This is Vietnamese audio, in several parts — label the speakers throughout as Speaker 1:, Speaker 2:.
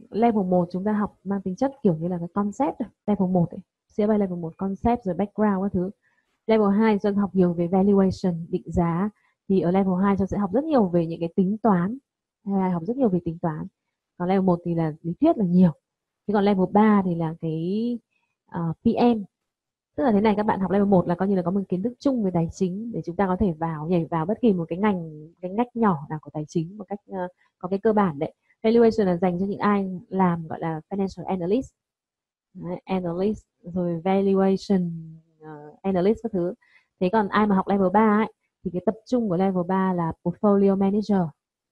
Speaker 1: level 1 chúng ta học mang tính chất kiểu như là cái concept rồi. Level 1 ấy, CFA level 1 concept rồi background các thứ. Level 2 chúng ta học nhiều về valuation, định giá. Thì ở level 2 chúng ta sẽ học rất nhiều về những cái tính toán. Học rất nhiều về tính toán. Còn level 1 thì là lý thuyết là nhiều. Thế còn level 3 thì là cái PM. Tức là thế này, các bạn học level 1 là coi như là có một kiến thức chung về tài chính để chúng ta có thể nhảy vào bất kỳ một cái ngách nhỏ nào của tài chính một cách có cái cơ bản đấy. Valuation là dành cho những ai làm gọi là financial analyst. Đấy, analyst rồi valuation analyst các thứ. Thế còn ai mà học level 3 ấy, thì cái tập trung của level 3 là portfolio manager.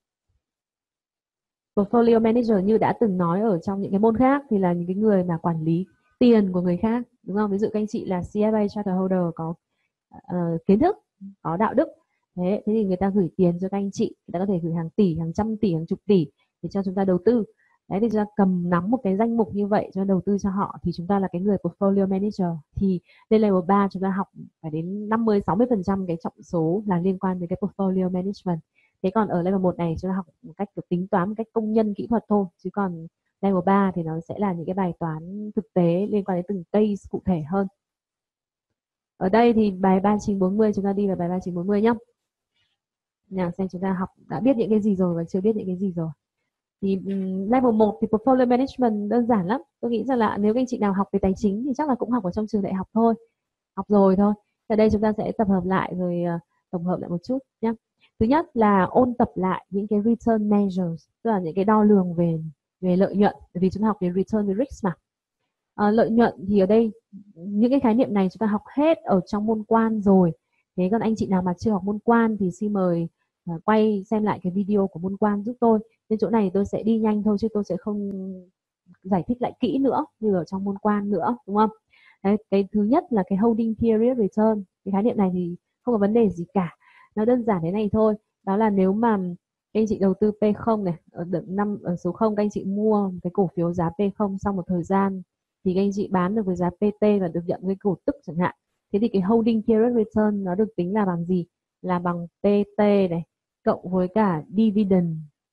Speaker 1: Portfolio manager như đã từng nói ở trong những cái môn khác thì là những cái người mà quản lý tiền của người khác, đúng không? Ví dụ các anh chị là CFA charterholder có kiến thức, có đạo đức. Thế thì người ta gửi tiền cho các anh chị, người ta có thể gửi hàng tỷ, hàng trăm tỷ, hàng chục tỷ để cho chúng ta đầu tư. Đấy, thì chúng ta cầm nắm một cái danh mục như vậy cho đầu tư cho họ thì chúng ta là cái người portfolio manager. Thì lên level 3 chúng ta học phải đến 50-60% cái trọng số là liên quan đến cái portfolio management. Thế còn ở level 1 này chúng ta học một cách kiểu tính toán, một cách công nhân kỹ thuật thôi. Chứ còn level 3 thì nó sẽ là những cái bài toán thực tế liên quan đến từng case cụ thể hơn. Ở đây thì bài 3940 chúng ta đi vào bài 3940 nhé. Nào xem chúng ta học đã biết những cái gì rồi và chưa biết những cái gì rồi. Thì level 1 thì portfolio management đơn giản lắm. Tôi nghĩ rằng là nếu các anh chị nào học về tài chính thì chắc là cũng học ở trong trường đại học thôi. Học rồi thôi. Ở đây chúng ta sẽ tập hợp lại rồi tổng hợp lại một chút nhé. Thứ nhất là ôn tập lại những cái return measures, tức là những cái đo lường về lợi nhuận, bởi vì chúng ta học về return với risk mà. Lợi nhuận thì ở đây những cái khái niệm này chúng ta học hết ở trong môn quan rồi. Thế còn anh chị nào mà chưa học môn quan thì xin mời quay xem lại cái video của môn quan giúp tôi. Trên chỗ này tôi sẽ đi nhanh thôi chứ tôi sẽ không giải thích lại kỹ nữa như ở trong môn quan nữa, đúng không? Đấy, cái thứ nhất là cái holding period return. Cái khái niệm này thì không có vấn đề gì cả. Nó đơn giản thế này thôi. Đó là nếu mà các anh chị đầu tư P0 này, ở số 0 các anh chị mua cái cổ phiếu giá P0 sau một thời gian thì các anh chị bán được với giá PT và được nhận cái cổ tức chẳng hạn. Thế thì cái holding period return nó được tính là bằng gì? Là bằng PT này cộng với cả dividend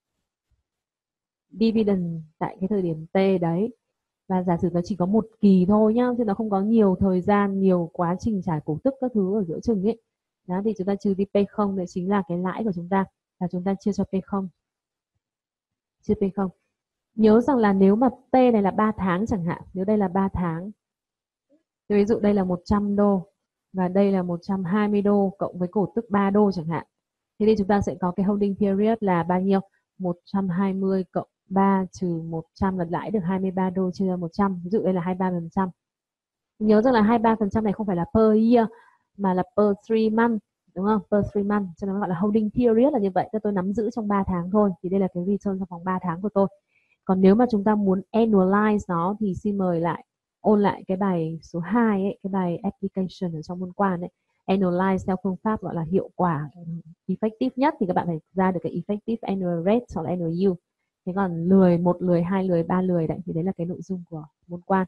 Speaker 1: tại cái thời điểm T đấy. Và giả sử nó chỉ có một kỳ thôi nhá, chứ nó không có nhiều thời gian, nhiều quá trình trả cổ tức các thứ ở giữa chừng ấy. Đó thì chúng ta trừ đi P0 đấy chính là cái lãi của chúng ta, và chúng ta chia cho P0. Chia P0. Nhớ rằng là nếu mà T này là 3 tháng chẳng hạn, nếu đây là 3 tháng, ví dụ đây là 100 đô và đây là 120 đô cộng với cổ tức 3 đô chẳng hạn. Thế thì chúng ta sẽ có cái holding period là bao nhiêu? 120 cộng 3 trừ 100 là lãi được 23 đô chia ra 100. Ví dụ đây là 23%. Nhớ rằng là 23% này không phải là per year mà là per 3 month, đúng không? Per 3 month, cho nên nó gọi là holding period là như vậy. Tôi nắm giữ trong 3 tháng thôi. Thì đây là cái return trong vòng 3 tháng của tôi. Còn nếu mà chúng ta muốn annualize nó thì xin mời lại ôn lại cái bài số 2 ấy, cái bài application ở trong môn quan ấy. Annualize theo phương pháp gọi là hiệu quả effective nhất thì các bạn phải ra được cái effective annual rate hoặc là annual yield. Thế còn lười, 1 lười, 2 lười, 3 lười đấy thì đấy là cái nội dung của môn quan.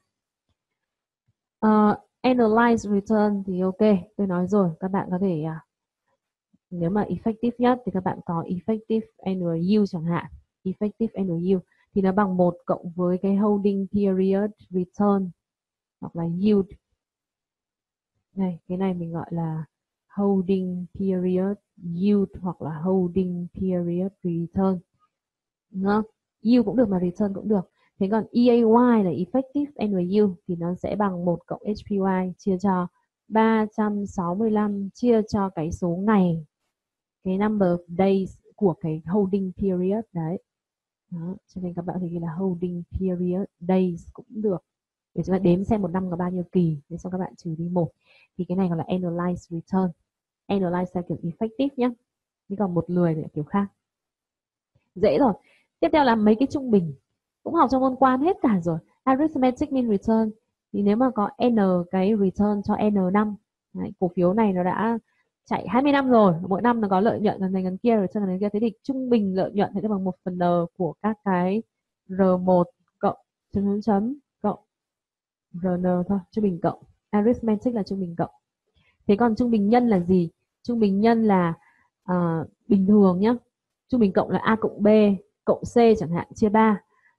Speaker 1: Annualized return thì ok, tôi nói rồi, các bạn có thể nếu mà effective nhất thì các bạn có effective annual yield chẳng hạn. Effective annual yield thì nó bằng 1 cộng với cái holding period return hoặc là yield. Này, cái này mình gọi là holding period yield hoặc là holding period return. Đúng không? Yield cũng được mà return cũng được. Thế còn EAY là effective annual yield thì nó sẽ bằng 1 cộng HPY chia cho 365 chia cho cái số ngày, cái number of days của cái holding period đấy. Đó, cho nên các bạn thì ghi là holding period days cũng được. Để chúng ta đếm xem một năm có bao nhiêu kỳ, để xong các bạn trừ đi 1. Thì cái này gọi là annualized return. Annualized theo kiểu effective nhé. Nhưng còn 1 lười thì kiểu khác. Dễ rồi. Tiếp theo là mấy cái trung bình. Cũng học trong môn quan hết cả rồi. Arithmetic mean return. Thì nếu mà có n cái return cho n năm, đấy, cổ phiếu này nó đã chạy 20 năm rồi, mỗi năm nó có lợi nhuận gần này gần kia rồi gần kia, thế thì trung bình lợi nhuận sẽ bằng 1 phần n của các cái R1 cộng chấm cộng RN thôi, trung bình cộng. Arithmetic là trung bình cộng. Thế còn trung bình nhân là gì? Trung bình nhân là bình thường nhá. Trung bình cộng là A cộng B cộng C chẳng hạn chia 3.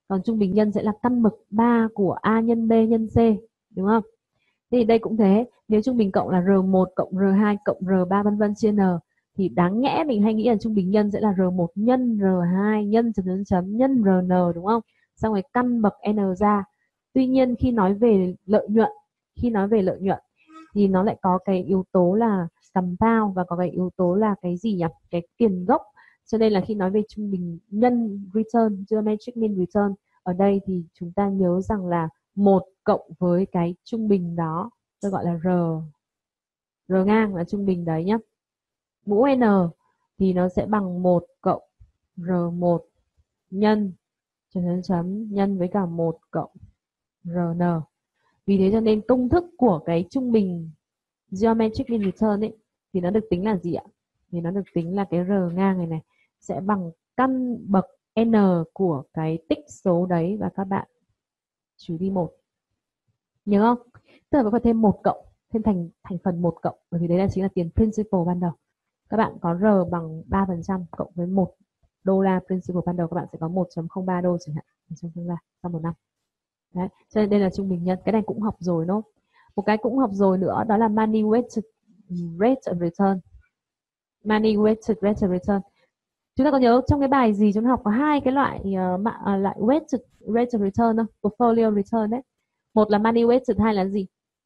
Speaker 1: còn trung bình nhân sẽ là căn bậc 3 của A nhân B nhân C, đúng không? Thì đây cũng thế, nếu trung bình cộng là R1 cộng R2 cộng R3 vân vân chia N, thì đáng nhẽ mình hay nghĩ là trung bình nhân sẽ là R1 nhân R2 nhân chấm chấm chấm nhân RN, đúng không? Xong rồi căn bậc N ra. Tuy nhiên khi nói về lợi nhuận, thì nó lại có cái yếu tố là compound và có cái yếu tố là cái gì nhỉ? Cái tiền gốc. Cho nên là khi nói về trung bình nhân return, geometric mean return, ở đây thì chúng ta nhớ rằng là 1 cộng với cái trung bình đó, tôi gọi là R ngang là trung bình đấy nhé. Mũ N thì nó sẽ bằng 1 cộng R1 nhân chấm chấm nhân với cả 1 cộng RN. Vì thế cho nên công thức của cái trung bình geometric mean return ấy thì nó được tính là gì ạ? Thì nó được tính là cái R ngang này sẽ bằng căn bậc N của cái tích số đấy và các bạn trừ đi 1. Nhớ không? Tức là phải thêm 1 cộng, thêm thành phần 1 cộng, bởi vì đấy là chính là tiền principal ban đầu. Các bạn có R bằng 3% cộng với $1 principal ban đầu, các bạn sẽ có 1.03 đô chẳng hạn, 1.03 trong một năm. Đấy, cho nên đây là trung bình nhân. Cái này cũng học rồi đúng không? Một cái cũng học rồi nữa đó là money weighted rate of return. Money weighted rate of return. Chúng ta có nhớ trong cái bài gì chúng ta học có hai cái loại loại weighted rate of return không? Portfolio return đấy. Một là money weighted, hai là gì?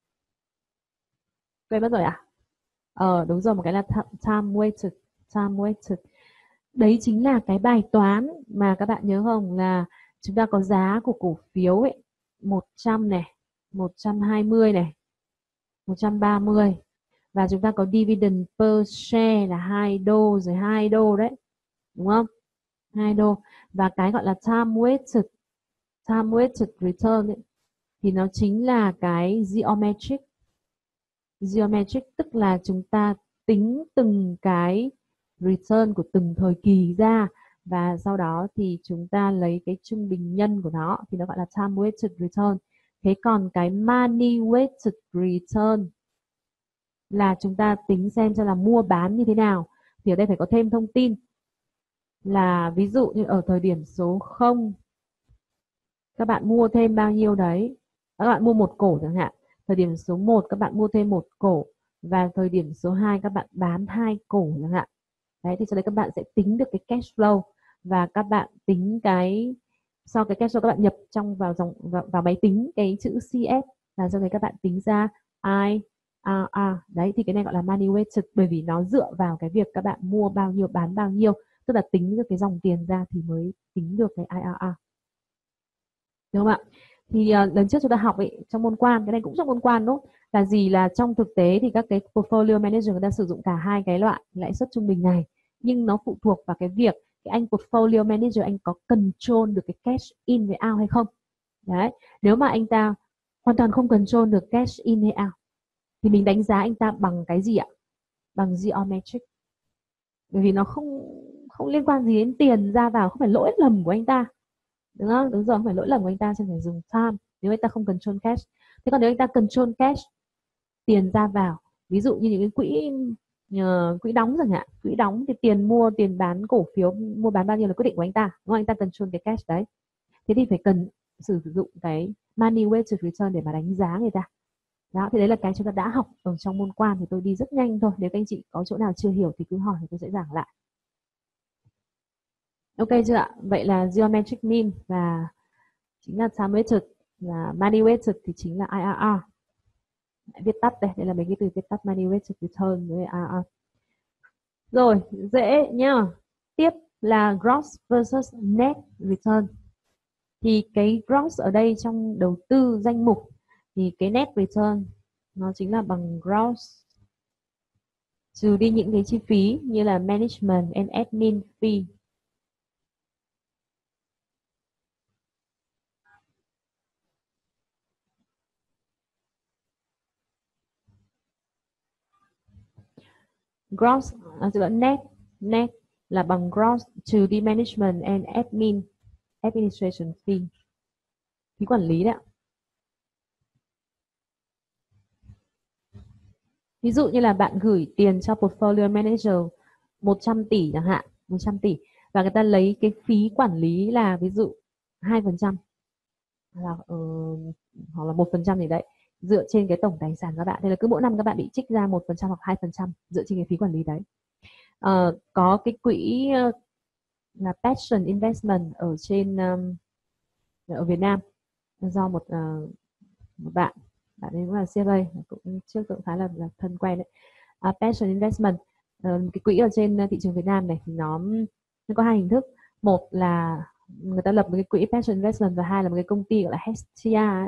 Speaker 1: Quên mất rồi à? Đúng rồi, một cái là time weighted. Time weighted. Đấy chính là cái bài toán mà các bạn nhớ không, là chúng ta có giá của cổ phiếu ấy 100 này, 120 này, 130 và chúng ta có dividend per share là 2 đô rồi 2 đô đấy. Đúng không? 2 đô. Và cái gọi là time weighted return ấy, thì nó chính là cái geometric. Geometric tức là chúng ta tính từng cái return của từng thời kỳ ra và sau đó thì chúng ta lấy cái trung bình nhân của nó thì nó gọi là time weighted return. Thế còn cái money weighted return là chúng ta tính xem cho là mua bán như thế nào. Thì ở đây phải có thêm thông tin là ví dụ như ở thời điểm số 0 các bạn mua thêm bao nhiêu đấy. Các bạn mua 1 cổ chẳng hạn. Thời điểm số 1 các bạn mua thêm 1 cổ và thời điểm số 2 các bạn bán 2 cổ chẳng hạn. Đấy, thì sau đấy các bạn sẽ tính được cái cash flow và các bạn tính cái sau cái cash flow các bạn nhập trong vào máy tính cái chữ CF và sau đấy các bạn tính ra IRR. Đấy thì cái này gọi là money weighted, bởi vì nó dựa vào cái việc các bạn mua bao nhiêu bán bao nhiêu, tức là tính được cái dòng tiền ra thì mới tính được cái IRR. Đúng không ạ? Thì lần trước chúng ta học ấy, trong môn quan, cái này cũng trong môn quan đúng không? Là gì, là trong thực tế thì các cái portfolio manager người ta sử dụng cả hai cái loại lãi suất trung bình này, nhưng nó phụ thuộc vào cái việc cái anh portfolio manager anh có control được cái cash in với out hay không. Đấy, nếu mà anh ta hoàn toàn không control được cash in hay out thì mình đánh giá anh ta bằng cái gì ạ? Bằng geometric. Bởi vì nó không liên quan gì đến tiền ra vào, không phải lỗi lầm của anh ta. Đúng không? Đúng rồi, không phải lỗi lầm của anh ta, cho phải dùng time nếu anh ta không control cash. Thế còn nếu anh ta control cash, tiền ra vào, ví dụ như những cái quỹ đóng chẳng hạn, quỹ đóng thì tiền bán cổ phiếu, mua bán bao nhiêu là quyết định của anh ta, đúng không? Anh ta control cái cash đấy. Thế thì phải cần sử dụng cái money weighted return để mà đánh giá người ta. Đó, thì đấy là cái chúng ta đã học ở trong môn quan, thì tôi đi rất nhanh thôi. Nếu các anh chị có chỗ nào chưa hiểu thì cứ hỏi thì tôi sẽ giảng lại. Ok chưa ạ? Vậy là geometric mean và chính là time weighted, và money weighted thì chính là IRR. Viết tắt đây là mấy cái từ viết tắt money weighted return với IRR. Rồi, dễ nhá. Tiếp là gross versus net return. Thì cái gross ở đây trong đầu tư danh mục thì cái net return nó chính là bằng gross trừ đi những cái chi phí như là management and admin fee. Gross net là bằng gross trừ đi management and administration fee, phí quản lý đấy ạ. Ví dụ như là bạn gửi tiền cho portfolio manager 100 tỷ chẳng hạn, 100 tỷ và người ta lấy cái phí quản lý là ví dụ 2% là hoặc là 1% gì đấy, dựa trên cái tổng tài sản các bạn. Thế là cứ mỗi năm các bạn bị trích ra 1% hoặc 2% dựa trên cái phí quản lý đấy. Có cái quỹ là Passion Investment ở trên ở Việt Nam, do một bạn ấy cũng là CFA, cũng trước cũng khá là thân quen đấy. Passion Investment, cái quỹ ở trên thị trường Việt Nam này thì nó có hai hình thức. Một là người ta lập một cái quỹ Passion Investment, và hai là một cái công ty gọi là Hestia ấy.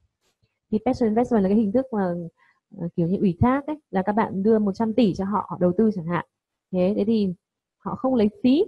Speaker 1: Thì Passion Investment là cái hình thức mà kiểu như ủy thác ấy, là các bạn đưa 100 tỷ cho họ đầu tư chẳng hạn. Thế thì họ không lấy phí.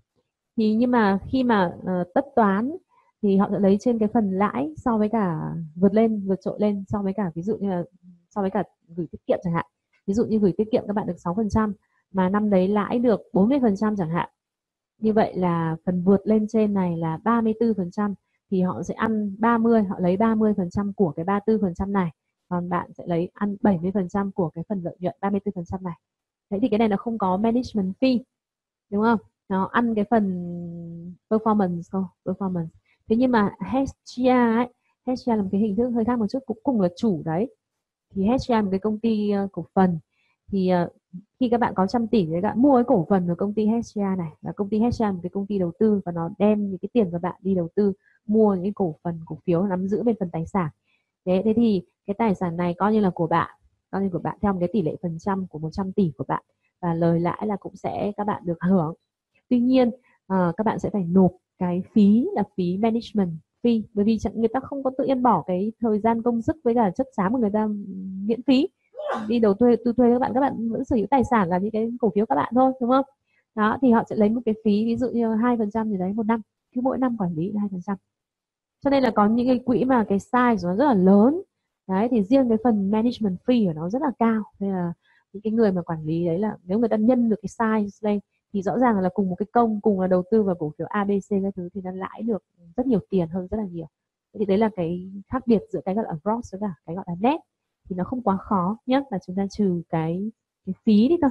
Speaker 1: Thì nhưng mà khi mà tất toán thì họ sẽ lấy trên cái phần lãi, so với cả vượt trội lên so với cả, ví dụ như là so với cả gửi tiết kiệm chẳng hạn. Ví dụ như gửi tiết kiệm các bạn được 6%, mà năm đấy lãi được 40% chẳng hạn. Như vậy là phần vượt lên trên này là 34%, thì họ sẽ ăn 30, họ lấy 30% của cái 34% này, còn bạn sẽ lấy ăn 70% của cái phần lợi nhuận 34% này. Thế thì cái này nó không có management fee, đúng không? Nó ăn cái phần performance thôi, performance. Thế nhưng mà Hestia ấy, Hestia là một cái hình thức hơi khác một chút, cũng cùng là chủ đấy. Thì Hestia là một cái công ty cổ phần. Thì khi các bạn có 100 tỷ thì các bạn mua cái cổ phần của công ty Hestia này, và công ty Hestia là một cái công ty đầu tư, và nó đem những cái tiền của bạn đi đầu tư, mua những cổ phần, cổ phiếu, nắm giữ bên phần tài sản. Thế thì cái tài sản này coi như là của bạn, coi như của bạn theo một cái tỷ lệ phần trăm của 100 tỷ của bạn, và lời lãi là cũng sẽ các bạn được hưởng. Tuy nhiên các bạn sẽ phải nộp cái phí là phí management fee, bởi vì người ta không có tự nhiên bỏ cái thời gian công sức với cả chất xám của người ta miễn phí đi đầu thuê các bạn vẫn sở hữu tài sản là những cái cổ phiếu các bạn thôi, đúng không? Đó, thì họ sẽ lấy một cái phí ví dụ như 2% gì đấy một năm, cứ mỗi năm quản lý là 2%. Cho nên là có những cái quỹ mà cái size nó rất là lớn đấy, thì riêng cái phần management fee của nó rất là cao. Nên là những cái người mà quản lý đấy, là nếu người ta nhân được cái size lên thì rõ ràng là cùng một cái công, cùng là đầu tư vào cổ phiếu ABC các thứ, thì nó lãi được rất nhiều tiền hơn rất là nhiều. Thì đấy là cái khác biệt giữa cái gọi là gross với cả cái gọi là net. Thì nó không quá khó nhé, là chúng ta trừ cái phí đi thôi.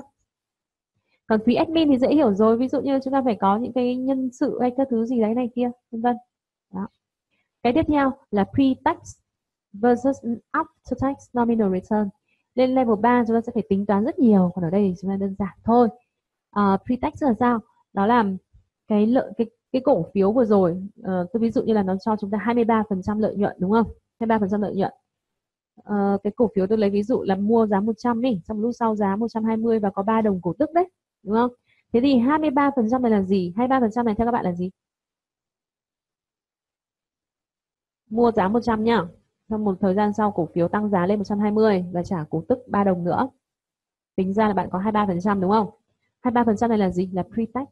Speaker 1: Còn phí admin thì dễ hiểu rồi, ví dụ như chúng ta phải có những cái nhân sự hay các thứ gì đấy này kia, vân vân. Đó. Cái tiếp theo là pre-tax versus after-tax nominal return. Lên level 3 chúng ta sẽ phải tính toán rất nhiều, còn ở đây thì chúng ta đơn giản thôi. Pre-tax là sao? Đó là cái cổ phiếu vừa rồi, tôi ví dụ như là nó cho chúng ta 23% lợi nhuận, đúng không? 23% lợi nhuận. Cái cổ phiếu tôi lấy ví dụ là mua giá 100 đi, xong lúc sau giá 120 và có 3 đồng cổ tức đấy, đúng không? Thế thì 23% này là gì? 23% này theo các bạn là gì? Mua giá 100 nhá. Trong một thời gian sau cổ phiếu tăng giá lên 120 và trả cổ tức 3 đồng nữa. Tính ra là bạn có 23%, đúng không? 23% này là gì? Là pre-tax.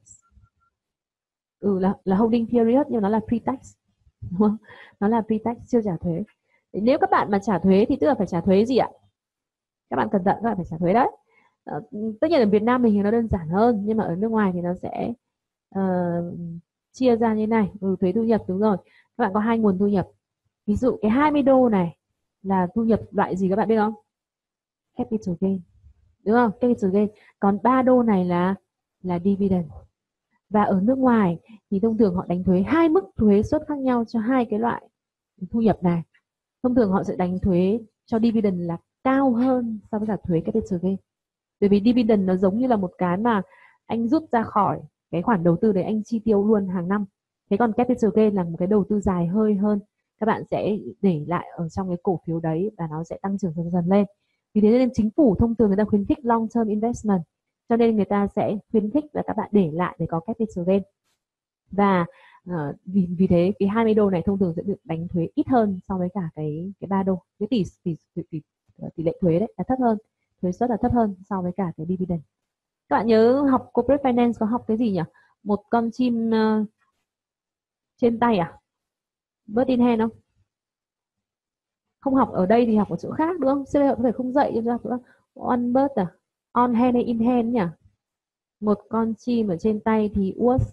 Speaker 1: Là holding period, nhưng nó là pre-tax, đúng không? Nó là pre-tax, chưa trả thuế. Nếu các bạn mà trả thuế thì tức là phải trả thuế gì ạ? Các bạn cẩn thận, các bạn phải trả thuế đấy. Tất nhiên ở Việt Nam mình thì nó đơn giản hơn, nhưng mà ở nước ngoài thì nó sẽ chia ra như này. Thuế thu nhập, đúng rồi. Các bạn có hai nguồn thu nhập. Ví dụ cái 20 đô này là thu nhập loại gì các bạn biết không? Capital gain, đúng không? Capital gain. Còn 3 đô này là dividend. Và ở nước ngoài thì thông thường họ đánh thuế hai mức thuế suất khác nhau cho hai cái loại thu nhập này. Thông thường họ sẽ đánh thuế cho dividend là cao hơn so với cả thuế capital gain. Bởi vì dividend nó giống như là một cái mà anh rút ra khỏi cái khoản đầu tư đấy, anh chi tiêu luôn hàng năm. Thế còn capital gain là một cái đầu tư dài hơi hơn, các bạn sẽ để lại ở trong cái cổ phiếu đấy và nó sẽ tăng trưởng dần dần lên. Vì thế nên chính phủ thông thường người ta khuyến khích long term investment, cho nên người ta sẽ khuyến khích là các bạn để lại để có capital gain. Và vì thế cái 20 đô này thông thường sẽ được đánh thuế ít hơn so với cả cái 3 đô. Cái tỷ lệ thuế đấy là thấp hơn, thuế suất là thấp hơn so với cả cái dividend. Các bạn nhớ học corporate finance có học cái gì nhỉ? Một con chim trên tay à? Bird in hand không? Không học ở đây thì học ở chỗ khác, đúng không? CB có thể không dạy cho chúng ta. On bird à? On hand hay in hand nhỉ? Một con chim ở trên tay thì worth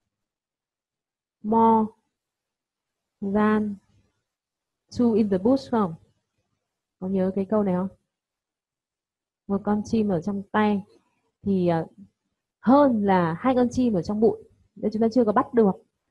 Speaker 1: more than two in the bush không? Có nhớ cái câu này không? Một con chim ở trong tay thì hơn là hai con chim ở trong bụi. Đấy, chúng ta chưa có bắt được.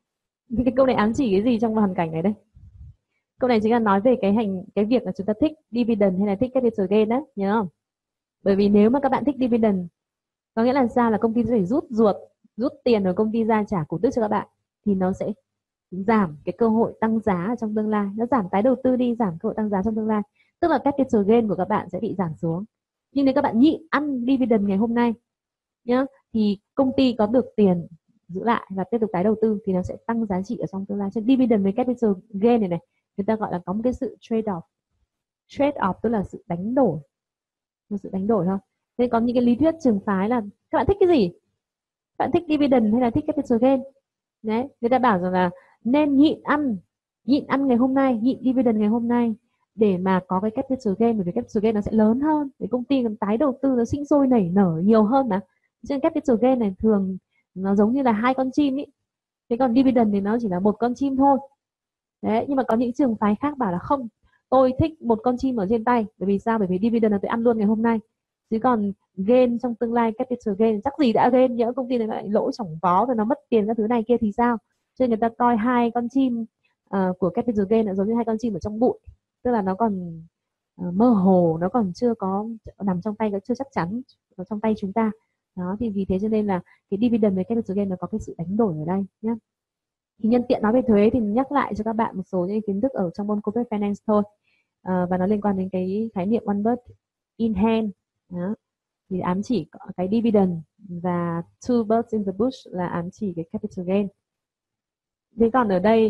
Speaker 1: Thì cái câu này ám chỉ cái gì trong hoàn cảnh này đây? Câu này chính là nói về cái việc là chúng ta thích dividend hay là thích capital gain đấy, nhớ không? Bởi vì nếu mà các bạn thích dividend có nghĩa là sao, là công ty sẽ phải rút tiền của công ty ra trả cổ tức cho các bạn, thì nó sẽ giảm cái cơ hội tăng giá ở trong tương lai, nó giảm tái đầu tư đi, giảm cơ hội tăng giá trong tương lai, tức là capital gain của các bạn sẽ bị giảm xuống. Nhưng nếu các bạn nhịn ăn dividend ngày hôm nay nhá, thì công ty có được tiền giữ lại và tiếp tục tái đầu tư thì nó sẽ tăng giá trị ở trong tương lai. Cho nên dividend với capital gain này người ta gọi là có một cái sự trade off tức là sự đánh đổi, một sự đánh đổi thôi. Nên có những cái lý thuyết trường phái là các bạn thích cái gì, các bạn thích dividend hay là thích capital gain đấy, người ta bảo rằng là nên nhịn ăn ngày hôm nay, nhịn dividend ngày hôm nay để mà có cái capital gain, bởi vì capital gain nó sẽ lớn hơn, để công ty còn tái đầu tư nó sinh sôi nảy nở nhiều hơn mà. Cho nên capital gain này thường nó giống như là hai con chim ý, thế còn dividend thì nó chỉ là một con chim thôi đấy. Nhưng mà có những trường phái khác bảo là không, tôi thích một con chim ở trên tay, bởi vì sao, bởi vì dividend là tôi ăn luôn ngày hôm nay, chứ còn gain trong tương lai, capital gain chắc gì đã gain, nhỡ công ty này lại lỗ chỏng vó rồi nó mất tiền các thứ này kia thì sao. Cho nên người ta coi hai con chim của capital gain là giống như hai con chim ở trong bụi, tức là nó còn mơ hồ, nó còn chưa có nằm trong tay, nó chưa chắc chắn ở trong tay chúng ta đó. Thì vì thế cho nên là cái dividend với capital gain nó có cái sự đánh đổi ở đây nhé. Thì nhân tiện nói về thuế thì nhắc lại cho các bạn một số những kiến thức ở trong môn corporate finance thôi, và nó liên quan đến cái khái niệm one bird in hand đó. Thì ám chỉ cái dividend, và two birds in the bush là ám chỉ cái capital gain. Thế còn ở đây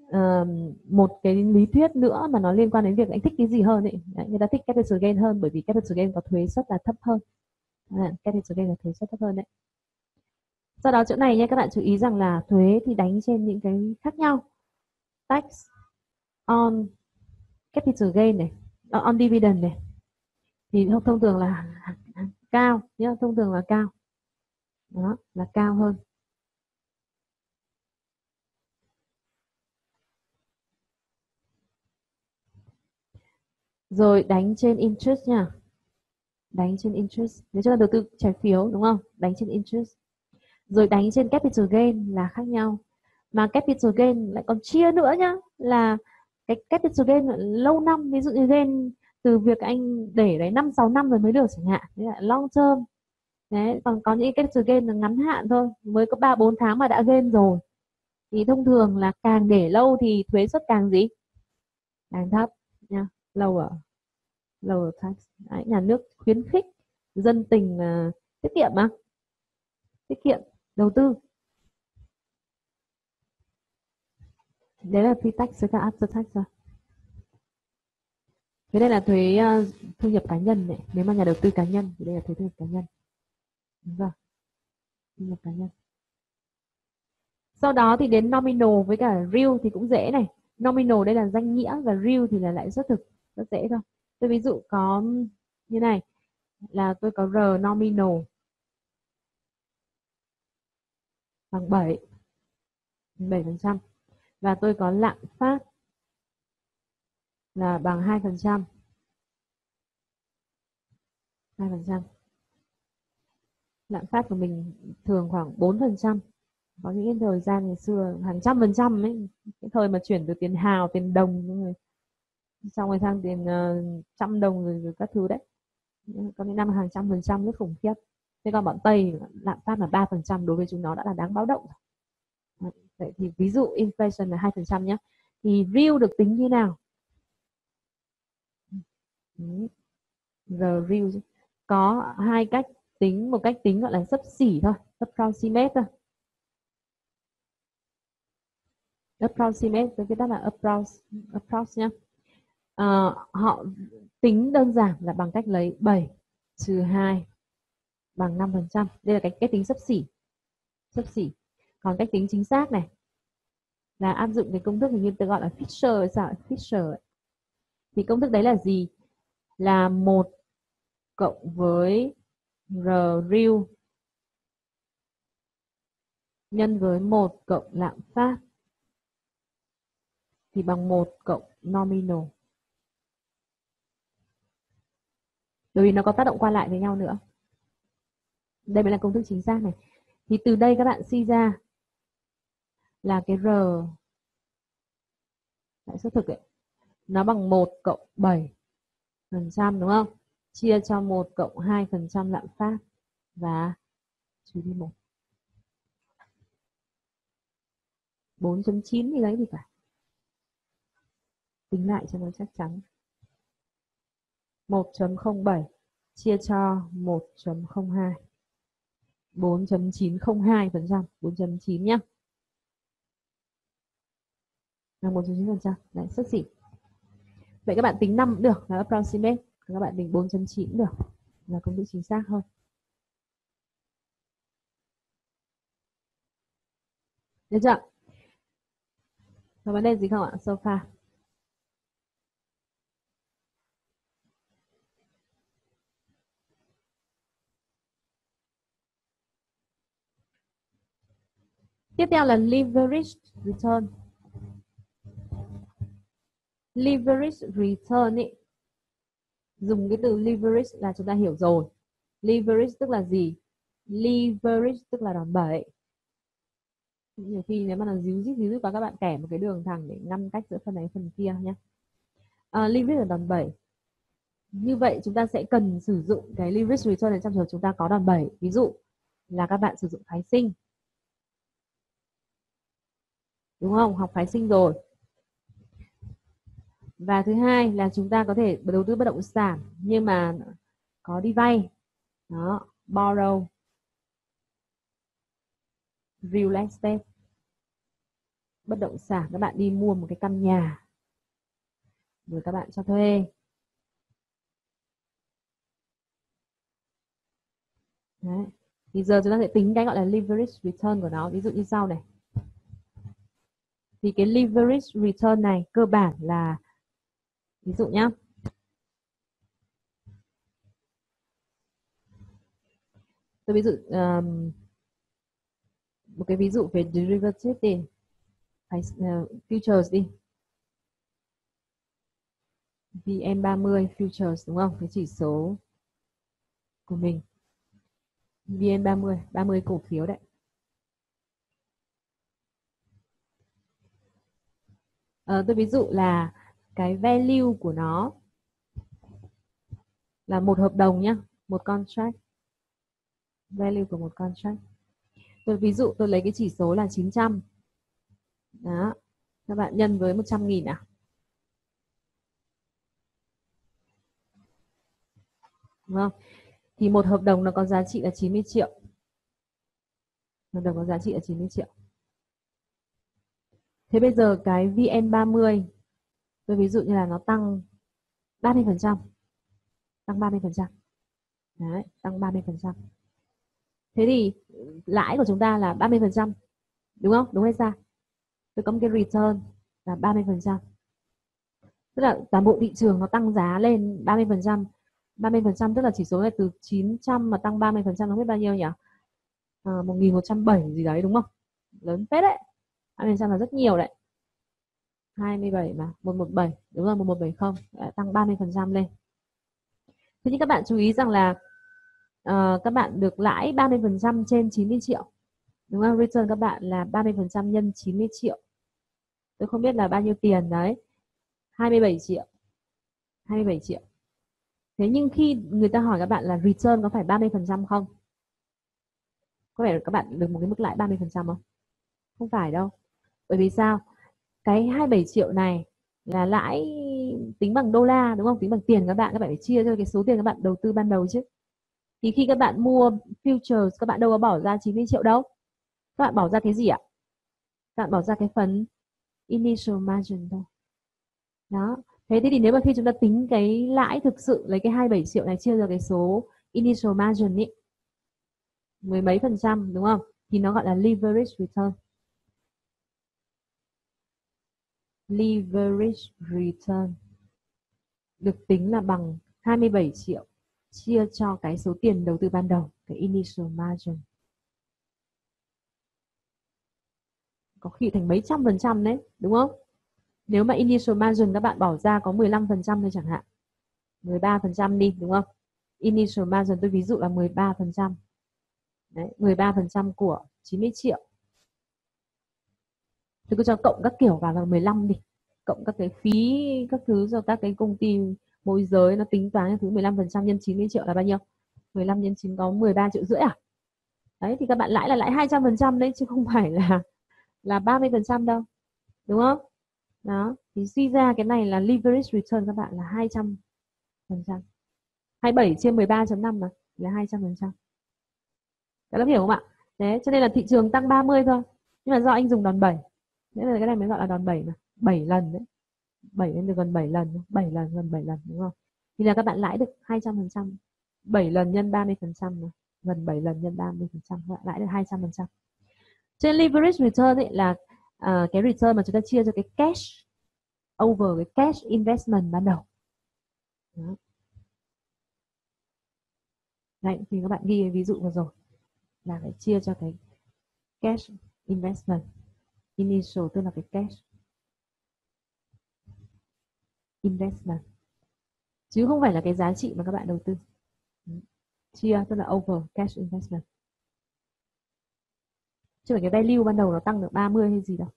Speaker 1: một cái lý thuyết nữa mà nó liên quan đến việc anh thích cái gì hơn ấy. Đấy, người ta thích capital gain hơn bởi vì capital gain có thuế suất là thấp hơn. Capital gain là thuế suất thấp hơn đấy. Sau đó chỗ này nha, các bạn chú ý rằng là thuế thì đánh trên những cái khác nhau. Tax on capital gain này, on dividend này, thì thông thường là cao nhá, thông thường là cao, đó là cao hơn. Rồi đánh trên interest nha, đánh trên interest nếu chúng ta đầu tư trái phiếu đúng không, đánh trên interest. Rồi đánh trên capital gain là khác nhau, mà capital gain lại còn chia nữa nhá, là cái capital gain lâu năm, ví dụ như gain từ việc anh để đấy 5-6 năm rồi mới được chẳng hạn, đấy là long term. Đấy, còn có những capital gain là ngắn hạn thôi, mới có 3-4 tháng mà đã gain rồi, thì thông thường là càng để lâu thì thuế suất càng gì, càng thấp nha, lower lower tax. Đấy, nhà nước khuyến khích dân tình tiết kiệm mà, tiết kiệm đầu tư. Đấy là pre-tax với cả after-tax rồi. Thế đây là thuế thu nhập cá nhân này, nếu mà nhà đầu tư cá nhân thì đây là thuế thu nhập cá nhân. Đúng rồi, thu nhập cá nhân. Sau đó thì đến nominal với cả real thì cũng dễ này. Nominal đây là danh nghĩa và real thì là lãi suất thực, rất dễ thôi. Tôi ví dụ có như này, là tôi có R nominal bằng 7%, và tôi có lạm phát là bằng 2%. 2%. Lạm phát của mình thường khoảng 4%. Có những cái thời gian ngày xưa hàng trăm phần trăm ấy, cái thời mà chuyển từ tiền hào, tiền đồng xong rồi sang tiền trăm đồng rồi các thứ đấy, có những năm hàng trăm phần trăm rất khủng khiếp. Thế còn bọn Tây lạm phát là 3%, đối với chúng nó đã là đáng báo động. Vậy thì ví dụ inflation là 2% nhé, thì real được tính như nào? Giờ real có hai cách tính, một cách tính gọi là xấp xỉ thôi, approximate thôi. Approximate với cái đó là approx nhá. Họ tính đơn giản là bằng cách lấy 7 trừ 2 bằng 5%. Đây là cách tính xấp xỉ. Còn cách tính chính xác này là áp dụng cái công thức hình như tôi gọi là Fisher sao? Fisher ấy. Thì công thức đấy là gì? Là 1 cộng với R real nhân với 1 cộng lạm phát thì bằng 1 cộng nominal. Bởi vì nó có tác động qua lại với nhau nữa. Đây mới là công thức chính xác này. Thì từ đây các bạn suy ra là cái R lãi suất thực ấy, nó bằng 1 cộng 7% đúng không? Chia cho 1 cộng 2% lạm phát và trừ đi 1. 4.9 thì lấy gì cả. Tính lại cho nó chắc chắn. 1.07 chia cho 1.02. 4.902%, 4.9 nhá. Là 1.9%, đấy, xấp xỉ. Vậy các bạn tính 5 cũng được, là approximate. Các bạn tính 4.9 cũng được, là công thức chính xác hơn. Được chưa? Có vấn đề gì không ạ? So far. Tiếp theo là leverage return. Leverage return ý, dùng cái từ leverage là chúng ta hiểu rồi. Leverage tức là gì? Leverage tức là đòn bẩy. Nhiều khi nếu mà là díu dít quá các bạn kẻ một cái đường thẳng để ngăn cách giữa phần này phần kia nhé. Leverage là đòn bẩy. Như vậy chúng ta sẽ cần sử dụng cái leverage return này trong trường hợp chúng ta có đòn bẩy. Ví dụ là các bạn sử dụng phái sinh, đúng không? Học phái sinh rồi. Và thứ hai là chúng ta có thể đầu tư bất động sản nhưng mà có đi vay. Đó, borrow real estate. Bất động sản, các bạn đi mua một cái căn nhà rồi các bạn cho thuê. Đấy. Thì giờ chúng ta sẽ tính cái gọi là leverage return của nó. Ví dụ như sau này. Thì cái leverage return này cơ bản là, ví dụ nhá, tôi ví dụ một cái ví dụ về derivative đi, futures đi, VN30 futures đúng không? Cái chỉ số của mình VN30, 30 cổ phiếu đấy. Tôi ví dụ là cái value của nó là một hợp đồng nhá, một contract. Value của một contract. Tôi ví dụ tôi lấy cái chỉ số là 900. Đó. Các bạn nhân với 100.000 à? Đúng không? Thì một hợp đồng nó có giá trị là 90 triệu. Hợp đồng có giá trị là 90 triệu. Thế bây giờ cái VN30 tôi ví dụ như là nó tăng 30%. Tăng 30%. Đấy, tăng 30%. Thế thì lãi của chúng ta là 30%. Đúng không? Đúng hay sai? Tôi có một cái return là 30%. Tức là toàn bộ thị trường nó tăng giá lên 30%. 30% tức là chỉ số này từ 900 mà tăng 30% nó biết bao nhiêu nhỉ? 1.170 gì đấy đúng không? Lớn phết đấy. 20% là rất nhiều đấy. 27 mà, 117, đúng rồi, 1170 đã tăng 30% lên. Thế nhưng các bạn chú ý rằng là các bạn được lãi 30% trên 90 triệu. Đúng không? Return các bạn là 30% nhân 90 triệu. Tôi không biết là bao nhiêu tiền đấy. 27 triệu. 27 triệu. Thế nhưng khi người ta hỏi các bạn là return có phải 30% không? Có phải các bạn được một cái mức lãi 30% không? Không phải đâu. Bởi vì sao? Cái 27 triệu này là lãi tính bằng đô la, đúng không? Tính bằng tiền các bạn phải chia cho cái số tiền các bạn đầu tư ban đầu chứ. Thì khi các bạn mua futures, các bạn đâu có bỏ ra 90 triệu đâu. Các bạn bỏ ra cái gì ạ? Các bạn bỏ ra cái phần initial margin thôi. Đó. Thế thì nếu mà khi chúng ta tính cái lãi thực sự, lấy cái 27 triệu này chia ra cái số initial margin ý, mười mấy %, đúng không? Thì nó gọi là leverage return. Leverage return được tính là bằng 27 triệu chia cho cái số tiền đầu tư ban đầu, cái initial margin. Có khi thành mấy trăm % đấy, đúng không? Nếu mà initial margin các bạn bỏ ra có 15% thôi chẳng hạn, 13% đi, đúng không? Initial margin tôi ví dụ là 13%. Đấy, 13% của 90 triệu. Tôi cứ cho cộng các kiểu vào là 15 đi, cộng các cái phí các thứ cho các cái công ty môi giới nó tính toán cái thứ 15% nhân 90 triệu là bao nhiêu? 15 nhân 9 có 13,5 triệu à? Đấy thì các bạn lãi là lãi 200% đấy chứ không phải là 30% đâu, đúng không? Đó, thì suy ra cái này là leverage return các bạn là 200%. 27 trên 13,5 mà là 200%. Các bạn hiểu không ạ? Đấy, cho nên là thị trường tăng 30 thôi. Nhưng mà do anh dùng đòn bẩy. Thế là cái này mới gọi là đòn bẩy mà. 7 lần đấy. 7 lên được gần 7 lần, 7 lần gần 7 lần đúng không? Thì là các bạn lãi được 200%. 7 lần nhân 30% mà. Gần 7 lần nhân 30%, các bạn lãi được 200%. Trên leverage return ấy là cái return mà chúng ta chia cho cái cash over cái cash investment ban đầu. Đó. Đấy, thì các bạn ghi ví dụ vừa rồi là phải chia cho cái cash investment initial, tức là cái cash investment, chứ không phải là cái giá trị mà các bạn đầu tư. Chia tức là over cash investment, chứ phải cái value ban đầu nó tăng được 30 hay gì đâu.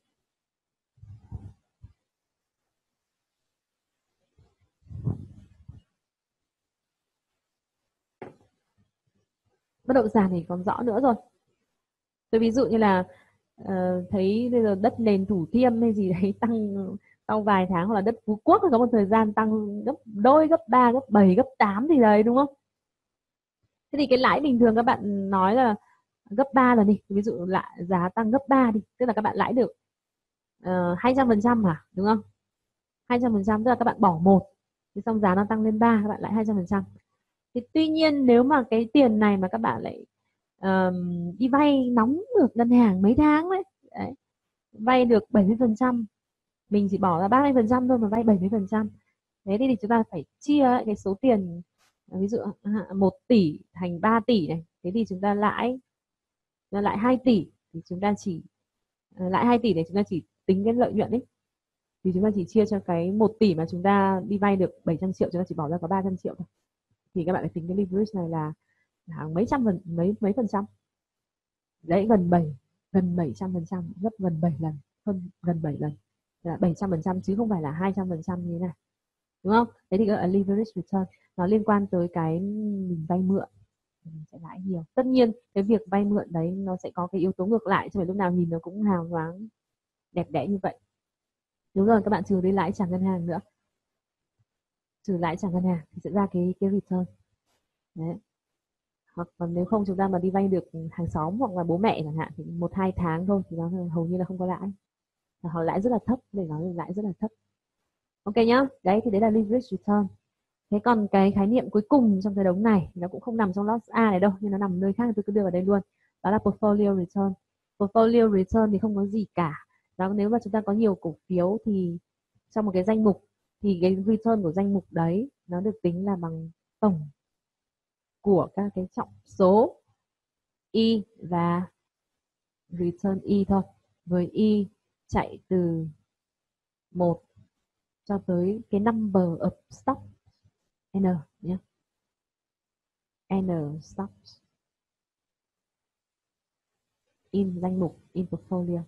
Speaker 1: Bất động sản thì còn rõ nữa rồi. Tôi ví dụ như là thấy bây giờ đất nền Thủ Thiêm hay gì đấy tăng sau vài tháng, hoặc là đất Phú Quốc có một thời gian tăng gấp đôi, gấp 3, gấp 7, gấp 8 gì đấy đúng không? Thế thì cái lãi bình thường các bạn nói là gấp 3 lần đi, ví dụ lại giá tăng gấp 3 đi, tức là các bạn lãi được 200% hả, đúng không? 200% tức là các bạn bỏ 1 thì xong giá nó tăng lên 3, các bạn lãi 200%. Thì tuy nhiên nếu mà cái tiền này mà các bạn lại đi vay nóng được ngân hàng mấy tháng đấy, vay được 70%, mình chỉ bỏ ra 30% thôi mà vay 70%. Thế thì chúng ta phải chia cái số tiền, ví dụ 1 tỷ thành 3 tỷ này, thế thì chúng ta lãi 2 tỷ thì chúng ta chỉ lãi 2 tỷ này chúng ta chỉ tính cái lợi nhuận ấy, thì chúng ta chỉ chia cho cái 1 tỷ mà chúng ta đi vay được 700 triệu, chúng ta chỉ bỏ ra có 300 triệu thôi. Thì các bạn phải tính cái leverage này là hàng mấy trăm mấy phần trăm. Đấy, gần 700%, gấp gần 7 lần, hơn gần 7 lần là 700% chứ không phải là 200% như thế này, đúng không? Thế thì gọi là leverage return, nó liên quan tới cái mình vay mượn mình sẽ lãi nhiều. Tất nhiên cái việc vay mượn đấy nó sẽ có cái yếu tố ngược lại, chứ phải lúc nào nhìn nó cũng hào nhoáng đẹp đẽ như vậy. Đúng rồi, các bạn trừ đi lãi trả ngân hàng nữa, trừ lãi trả ngân hàng thì sẽ ra cái return đấy. Hoặc còn nếu không chúng ta mà đi vay được hàng xóm hoặc là bố mẹ chẳng hạn thì 1-2 tháng thôi thì nó hầu như là không có lãi, họ lãi rất là thấp, để nói là lãi rất là thấp. Ok nhá, đấy thì đấy là leverage return. Thế còn cái khái niệm cuối cùng trong cái đống này nó cũng không nằm trong loss A này đâu, nhưng nó nằm nơi khác, tôi cứ đưa vào đây luôn, đó là portfolio return. Portfolio return thì không có gì cả, đó nếu mà chúng ta có nhiều cổ phiếu thì trong một cái danh mục thì cái return của danh mục đấy nó được tính là bằng tổng của các cái trọng số Y và return Y thôi, với Y chạy từ 1 cho tới cái number of stock N nhé, N stocks in danh mục, in portfolio.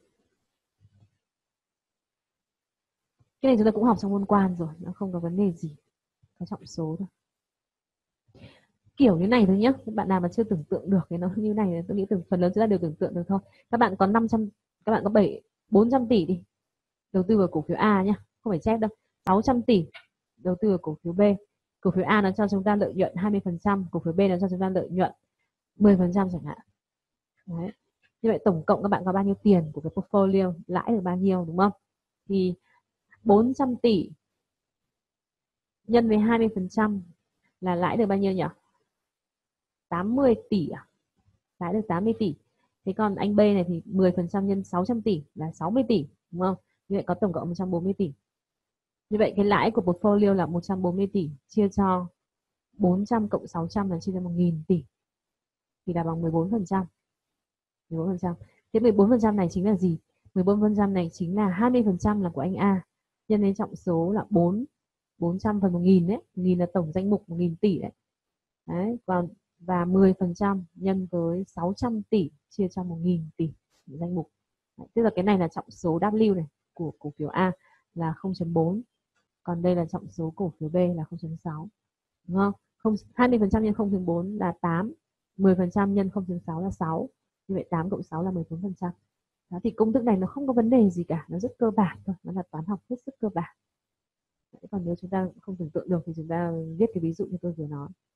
Speaker 1: Cái này chúng ta cũng học trong môn quan rồi, nó không có vấn đề gì, có trọng số thôi. Kiểu như này thôi nhé, bạn nào mà chưa tưởng tượng được cái nó như này, tôi nghĩ phần lớn chúng ta đều tưởng tượng được thôi. Các bạn có 500, các bạn có 400 tỷ đi, đầu tư vào cổ phiếu A nhé, không phải chép đâu. 600 tỷ đầu tư vào cổ phiếu B. Cổ phiếu A nó cho chúng ta lợi nhuận 20%, cổ phiếu B nó cho chúng ta lợi nhuận 10% chẳng hạn. Đấy. Như vậy tổng cộng các bạn có bao nhiêu tiền của cái portfolio, lãi được bao nhiêu, đúng không? Thì 400 tỷ nhân với 20% là lãi được bao nhiêu nhỉ? 80 tỷ à? Lãi được 80 tỷ. Thế còn anh B này thì 10% nhân 600 tỷ là 60 tỷ, đúng không? Như vậy có tổng cộng 140 tỷ. Như vậy cái lãi của portfolio là 140 tỷ chia cho 400 cộng 600 là chia cho 1.000 tỷ. Thì là bằng 14%. 14%. Thế 14% này chính là gì? 14% này chính là 20% là của anh A nhân với trọng số là 400 phần 1.000 đấy. 1.000 là tổng danh mục 1.000 tỷ đấy. Đấy, còn và 10% nhân với 600 tỷ chia cho 1.000 tỷ danh mục. Đấy, tức là cái này là trọng số W này của cổ phiếu A là 0,4, còn đây là trọng số cổ phiếu B là 0,6, đúng không? 20% nhân 0,4 là 8, 10% nhân 0,6 là 6, như vậy 8 cộng 6 là 14%. Đó, thì công thức này nó không có vấn đề gì cả, nó rất cơ bản thôi, nó là toán học hết sức cơ bản. Đấy, còn nếu chúng ta không tưởng tượng được thì chúng ta viết cái ví dụ như tôi vừa nói.